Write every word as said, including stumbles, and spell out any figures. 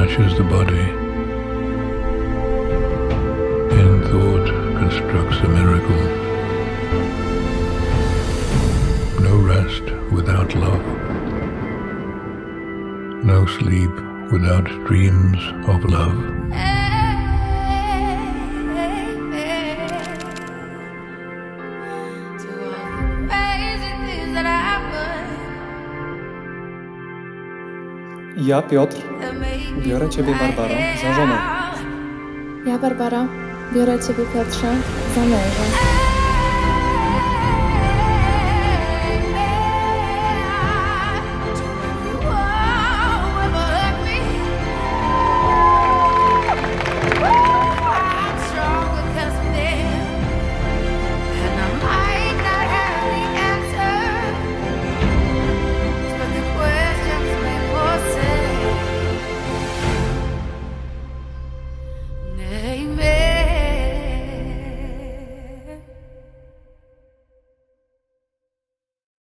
snatches the body. In thought constructs a miracle. No rest without love. No sleep without dreams of love. Ja, Piotr, biorę Ciebie, Barbaro, za żonę. Ja, Barbara, biorę Ciebie, Piotrze, za męża.